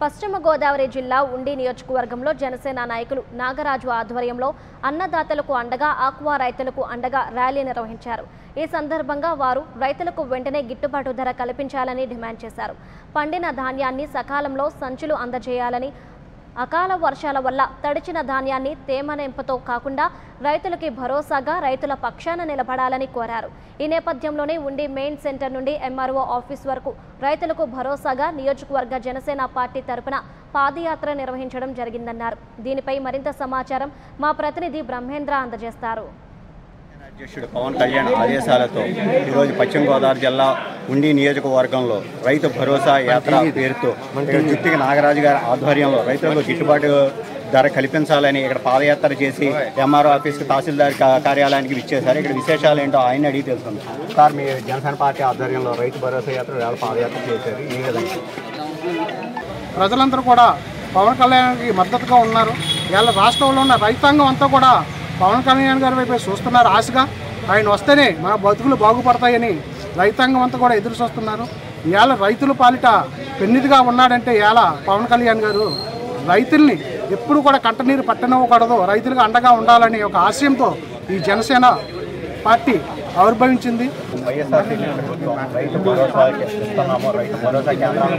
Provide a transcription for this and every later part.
పశ్చిమ గోదావరి జిల్లా ఉండి నియోజకవర్గంలో జనసేన నాయకులు నాగరాజు ఆధ్వర్యంలో అన్నదాతలకు అండగా ఆక్వా రైతులకు అండగా ర్యాలీ నిర్వహించారు। ఈ సందర్భంగా వారు రైతులకు వెంటనే గిట్టుబాటు ధర కల్పించాలని డిమాండ్ చేశారు। పండిన ధాన్యాన్ని సకాలంలో సంచులు అందజేయాలని, అకాల వర్షాల వల్ల తడిచిన ధాన్యాన్ని తేమనింపుతో కాకుండా రైతులకి భరోసాగా రైతుల పక్షాన నిలబడాలని కోరారు। ఈ నేపథ్యంలోనే ఉండి మెయిన్ సెంటర్ నుండి ఎంఆర్ఓ ఆఫీస్ వరకు రైతులకు భరోసాగా నియోజకవర్గ జనసేన పార్టీ తరపున పాదయాత్ర నిర్వహించడం జరిగిందన్నారు। దీనిపై మరింత సమాచారం మా ప్రతినిధి బ్రహ్మేంద్ర అందజేస్తారు। అధ్యక్షుడు పవన్ కళ్యాణ్ ఆదేశాలతో ఈరోజు పశ్చిమ గోదావరి జిల్లా ఉండి నియోజకవర్గంలో రైతు భరోసా యాత్ర పేరుతో జుట్టికి నాగరాజు గారి ఆధ్వర్యంలో రైతులకు గిట్టుబాటు ధర కల్పించాలని ఇక్కడ పాదయాత్ర చేసి ఎంఆర్ఓ ఆఫీస్కి తహసీల్దార్ కార్యాలయానికి విచ్చేశారు। ఇక్కడ విశేషాలు ఏంటో ఆయన అడిగి తెలుస్తుంది। సార్, మీ జనసేన పార్టీ ఆధ్వర్యంలో రైతు భరోసా యాత్ర పాదయాత్ర చేశారు, ఈ విధంగా ప్రజలందరూ కూడా పవన్ కళ్యాణ్కి మద్దతుగా ఉన్నారు। ఇవాళ రాష్ట్రంలో ఉన్న రైతాంగం అంతా కూడా పవన్ కళ్యాణ్ గారి వైపు చూస్తున్నారు ఆశగా। ఆయన వస్తేనే మన బతుకులు బాగుపడతాయని రైతాంగం అంతా కూడా ఎదురు చూస్తున్నారు। ఇవాళ రైతుల పాలిట పెన్నిదిగా ఉన్నాడంటే ఇవాళ పవన్ కళ్యాణ్ గారు రైతుల్ని ఎప్పుడు కూడా కంటనీరు పట్టనివ్వకూడదు, రైతులకు అండగా ఉండాలని ఒక ఆశయంతో ఈ జనసేన పార్టీ ఆవిర్భవించింది। రైతు భరోసా ఇస్తున్నాము, రైతు భరోసా కేంద్రాలు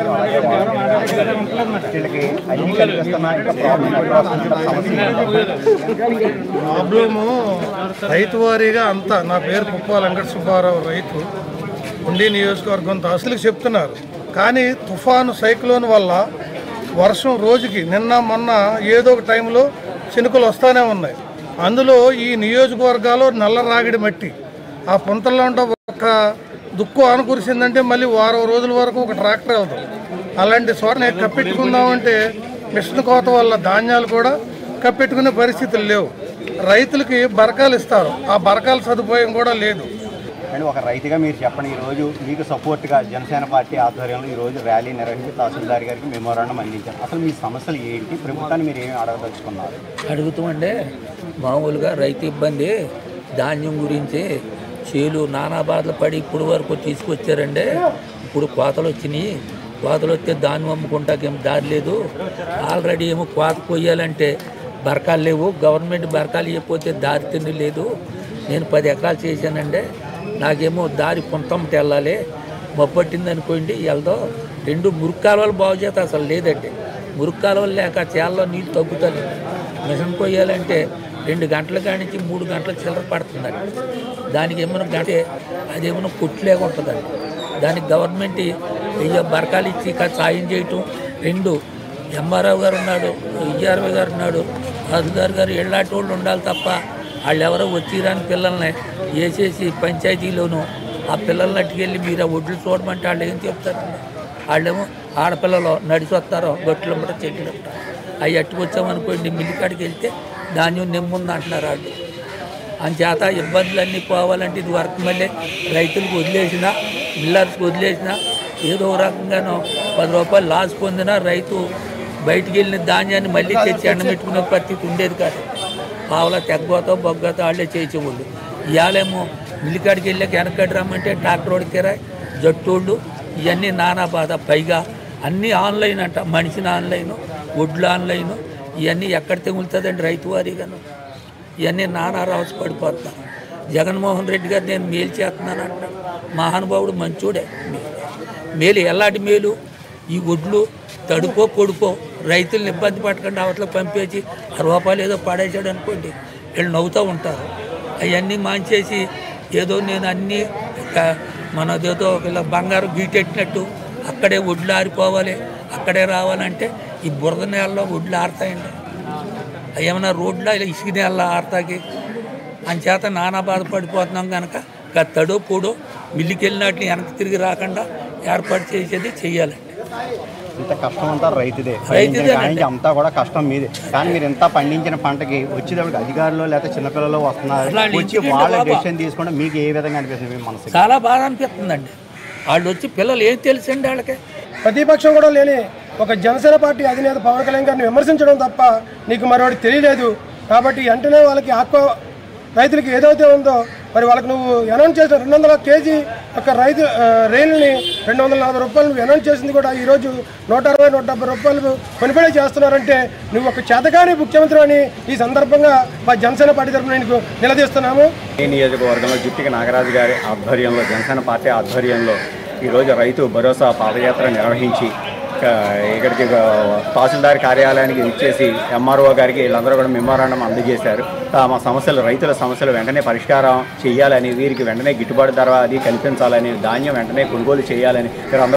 అన్ని కల్పిస్తున్నా ప్రాబ్లము రైతు వారీగా అంతా। నా పేరు పుప్పాల వెంకట సుబ్బారావు, రైతు, ఉండి నియోజకవర్గం తహసీల్కి చెప్తున్నారు। కానీ తుఫాను సైక్లోన్ వల్ల వర్షం రోజుకి నిన్న మొన్న ఏదో ఒక టైంలో చినుకులు వస్తూనే ఉన్నాయి। అందులో ఈ నియోజకవర్గాల్లో నల్ల రాగిడి మట్టి ఆ పుంతల్లో ఉంటే ఒక దుక్కు ఆనుకూరిసిందంటే మళ్ళీ వారం రోజుల వరకు ఒక ట్రాక్టర్ వెళ్తాం। అలాంటి చోటని కప్పెట్టుకుందామంటే మిషన్ కోత వల్ల ధాన్యాలు కూడా కప్పెట్టుకునే పరిస్థితులు లేవు। రైతులకి బరకాలు ఇస్తారు, ఆ బరకాల సదుపాయం కూడా లేదు। అండ్ ఒక రైతుగా మీరు చెప్పండి, ఈరోజు మీకు సపోర్ట్గా జనసేన పార్టీ ఆధ్వర్యంలో ఈరోజు ర్యాలీ నిర్వహించి తహసీల్దార్ గారికి మెమోరాండం అందించారు। అసలు మీ సమస్యలు ఏంటి, ప్రభుత్వాన్ని మీరు ఏమి అడగదలుచుకున్నారు? అడుగుతామంటే మామూలుగా రైతు ఇబ్బంది ధాన్యం గురించి చేలు నానా బాధలు పడి ఇప్పుడు వరకు తీసుకొచ్చారండి। ఇప్పుడు కోతలు వచ్చినాయి, కోతలు వస్తే ధాన్యం అమ్ముకుంటాకేం దారి లేదు। ఆల్రెడీ ఏమో కోత కొయ్యాలంటే బరకాలు లేవు, గవర్నమెంట్ బరకాలు ఇవ్వకపోతే దారి తిండి లేదు। నేను 10 ఎకరాలు చేశానండి, నాకేమో దారి పొంతమ్మటి వెళ్ళాలి, మొప్పట్టింది అనుకోండి వెళ్దాం। 2 మురుగు కాలువలు బాగు చేత అసలు లేదండి, మురుగు కాలువలు లేక చేలలో నీళ్ళు తగ్గుతుంది। మిషన్ కొయ్యాలంటే 2 గంటల కానించి 3 గంటల చిల్లర పడుతుందండి। దానికి ఏమైనా గంటే అదేమైనా కొట్టులేక ఉంటుందండి। దానికి గవర్నమెంట్ బరకాలు ఇచ్చి సాయం చేయటం। 2 ఎంఆర్ఓ గారు ఉన్నాడు, ఈఆర్ఓ గారు ఉన్నాడు, తహసీల్దార్ గారు ఇళ్ళాటి వాళ్ళు ఉండాలి తప్ప వాళ్ళు ఎవరో వచ్చిరాని పిల్లల్ని వేసేసి పంచాయతీలోనూ ఆ పిల్లల్ని అట్టుకెళ్ళి మీరు ఆ ఒడ్లు చూడమంటే వాళ్ళు ఏం చెప్తారండి? వాళ్ళేమో ఆడపిల్లలు నడిచి వస్తారో గొట్టులు కూడా చెట్లు అవి అట్టుకొచ్చామనుకోండి మిల్లి కాడికి వెళ్తే ధాన్యం నెమ్ముంది అంటున్నారు వాళ్ళు। అంచేత ఇబ్బందులన్నీ పోవాలంటే ఇది వరకు మళ్ళీ రైతులకు వదిలేసినా మిల్లర్స్కి వదిలేసినా ఏదో రకంగానో 10 రూపాయలు లాస్ పొందినా రైతు బయటికి వెళ్ళిన ధాన్యాన్ని మళ్ళీ తెచ్చి ఎండబెట్టుకునే పరిస్థితి ఉండేది కాదు। పావులా తెగ్గోతో బొగ్గతో వాళ్ళే చేసేవాళ్ళు। ఇవాళేమో మిల్లికాడికి వెళ్ళాక వెనకటి రమ్మంటే ట్రాక్టర్ రోడ్డు కిరాయి, జట్టోళ్ళు, ఇవన్నీ నానా బాధ। పైగా అన్నీ ఆన్లైన్ అంట, మనిషిని ఆన్లైను, ఒడ్లు ఆన్లైను, ఇవన్నీ ఎక్కడ తెగులుతుందండి రైతు వారీగాను? ఇవన్నీ నానా రావచ్చు పడిపోతున్నారు। జగన్మోహన్ రెడ్డి గారు నేను మేలు చేస్తున్నాను అంటాడు, మహానుభావుడు మంచోడే। మేలు ఎలాంటి మేలు? ఈ ఒడ్లు తడుకో పొడుకో రైతులను ఇబ్బంది పట్టకుండా అవతల పంపేసి 6 రూపాయలు ఏదో పడేసాడు అనుకోండి, వీళ్ళు నవ్వుతూ ఉంటారు। అవన్నీ మాంచేసి ఏదో నేను అన్నీ మనదేదో ఇలా బంగారం గీటెట్టినట్టు అక్కడే ఒడ్లు ఆరిపోవాలి, అక్కడే రావాలంటే ఈ బురద నేలలో ఒడ్లు ఆరుతాయండి? ఏమైనా రోడ్లో ఇలా ఇసుక నేలలో ఆరుతాకి? అంచేత నానా బాధపడిపోతున్నాం కనుక తడో పొడో మిల్లికి వెళ్ళినట్లు వెనక్కి తిరిగి రాకుండా ఏర్పాటు చేసేది చెయ్యాలండి। ఇంత కష్టం అంతా రైతుదే, అంతా కూడా కష్టం మీదే। కానీ మీరు ఎంత పండించిన పంటకి వచ్చేటప్పుడు అధికారులు లేదా చిన్నపిల్లలు వస్తున్నారు, వచ్చి వాళ్ళ డెసిషన్ తీసుకోవడం మీకు ఏ విధంగా అనిపిస్తుంది? మీ మనసు చాలా బాధ అనిపిస్తుందండి। వాళ్ళు వచ్చి పిల్లలు ఏం తెలుసండి వాళ్ళకి? ప్రతిపక్షం కూడా లేని ఒక జనసేన పార్టీ అధినేత పవన్ కళ్యాణ్ గారిని విమర్శించడం తప్ప నీకు మరొకటి తెలియలేదు। కాబట్టి వెంటనే వాళ్ళకి రైతులకి ఏదైతే ఉందో మరి వాళ్ళకి నువ్వు అనౌన్స్ చేసిన 200 కేజీ ఒక రైతు రైలుని 240 రూపాయలు నువ్వు అనౌన్స్ చేసింది కూడా ఈరోజు 160, 170 రూపాయలు కొనుగోలు చేస్తున్నారంటే నువ్వు ఒక చేతగాని ముఖ్యమంత్రి అని ఈ సందర్భంగా మా జనసేన పార్టీ తరఫున నీకు నిలదీస్తున్నాము. ఈ నియోజకవర్గంలో జుట్టికి నాగరాజు గారి ఆధ్వర్యంలో జనసేన పార్టీ ఆధ్వర్యంలో ఈరోజు రైతు భరోసా పాదయాత్ర నిర్వహించి ఇక్కడికి తహసీల్దార్ కార్యాలయానికి ఇచ్చేసి ఎంఆర్ఓ గారికి వీళ్ళందరూ కూడా మెమోరాండం అందజేశారు. మా సమస్యలు రైతుల సమస్యలు వెంటనే పరిష్కారం చేయాలని, వీరికి వెంటనే గిట్టుబాటు ధర అది కల్పించాలని, ధాన్యం వెంటనే కొనుగోలు చేయాలని